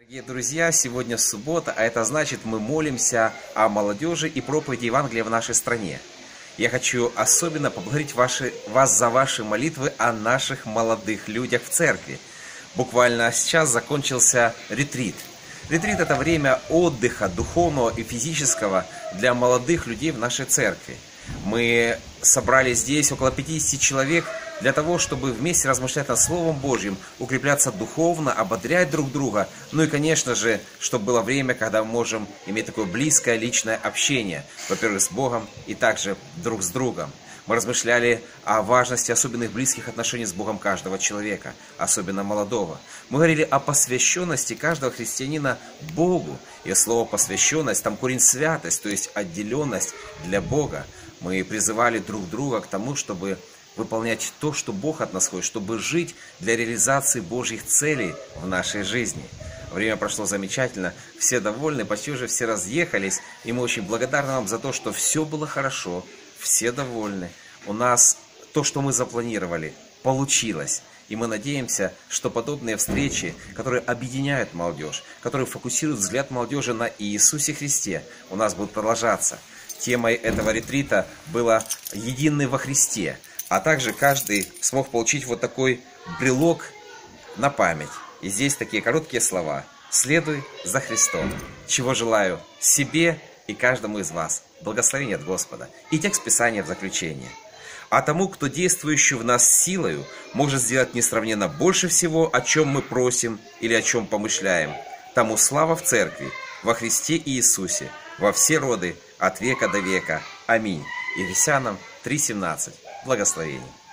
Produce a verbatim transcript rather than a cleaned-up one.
Дорогие друзья, сегодня суббота, а это значит, мы молимся о молодежи и проповеди Евангелия в нашей стране. Я хочу особенно поблагодарить ваши, вас за ваши молитвы о наших молодых людях в церкви. Буквально сейчас закончился ретрит. Ретрит – это время отдыха духовного и физического для молодых людей в нашей церкви. Мы собрали здесь около пятидесяти человек для того, чтобы вместе размышлять над Словом Божьим, укрепляться духовно, ободрять друг друга. Ну и, конечно же, чтобы было время, когда мы можем иметь такое близкое личное общение, во-первых, с Богом и также друг с другом. Мы размышляли о важности особенных близких отношений с Богом каждого человека, особенно молодого. Мы говорили о посвященности каждого христианина Богу. И слово «посвященность» там корень святость, то есть отделенность для Бога. Мы призывали друг друга к тому, чтобы выполнять то, что Бог от нас хочет, чтобы жить для реализации Божьих целей в нашей жизни. Время прошло замечательно, все довольны, почти уже все разъехались, и мы очень благодарны вам за то, что все было хорошо, все довольны. У нас то, что мы запланировали, получилось. И мы надеемся, что подобные встречи, которые объединяют молодежь, которые фокусируют взгляд молодежи на Иисусе Христе, у нас будут продолжаться. Темой этого ретрита было «Единый во Христе». А также каждый смог получить вот такой брелок на память. И здесь такие короткие слова. «Следуй за Христом». Чего желаю себе и каждому из вас. Благословения от Господа. И текст Писания в заключение. «А тому, кто действующий в нас силою, может сделать несравненно больше всего, о чем мы просим или о чем помышляем. Тому слава в Церкви, во Христе Иисусе, во все роды, от века до века. Аминь». Ефесянам три семнадцать. Благословений.